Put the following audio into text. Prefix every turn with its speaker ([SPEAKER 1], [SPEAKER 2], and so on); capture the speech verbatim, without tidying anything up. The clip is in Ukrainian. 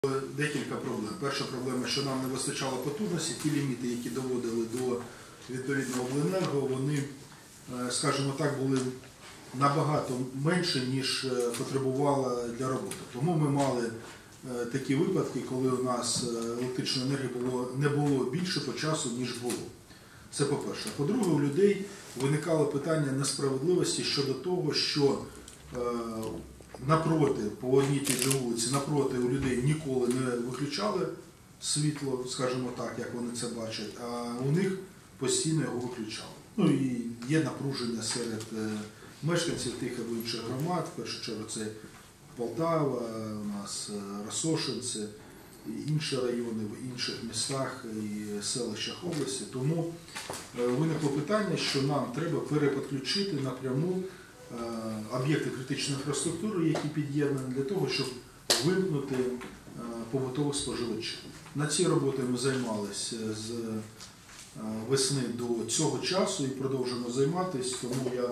[SPEAKER 1] Декілька проблем. Перша проблема, що нам не вистачало потужності, ті ліміти, які доводили до відповідного обленерго, вони, скажімо так, були набагато менше, ніж потребувала для роботи. Тому ми мали такі випадки, коли у нас електричної енергії було, не було більше по часу, ніж було. Це по-перше. По-друге, у людей виникало питання несправедливості щодо того, що напроти, по одній тій же вулиці, напроти у людей ніколи не виключали світло, скажімо так, як вони це бачать, а у них постійно його виключали. Ну і є напруження серед мешканців тих або інших громад, в першу чергу це Полтава, у нас Росошинці, інші райони в інших містах і селищах області. Тому виникло питання, що нам треба перепідключити напряму об'єкти критичної інфраструктури, які під'єднані, для того, щоб вимкнути побутових споживачів. На цій роботі ми займалися з весни до цього часу і продовжуємо займатися, тому я